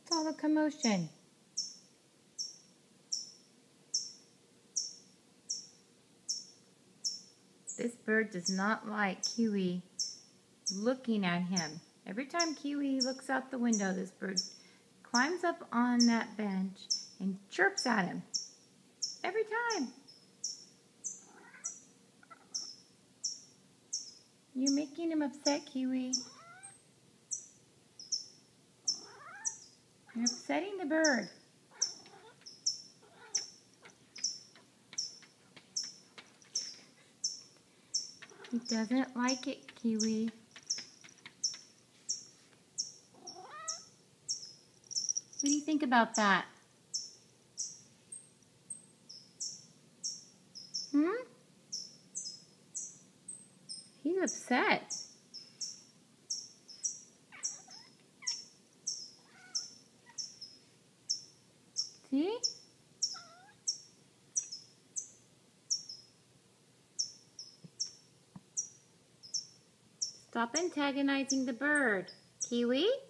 What's all the commotion? This bird does not like Kiwi looking at him. Every time Kiwi looks out the window, this bird climbs up on that bench and chirps at him. Every time. You're making him upset, Kiwi. You're upsetting the bird. He doesn't like it, Kiwi. What do you think about that? He's upset. See? Stop antagonizing the bird, Kiwi.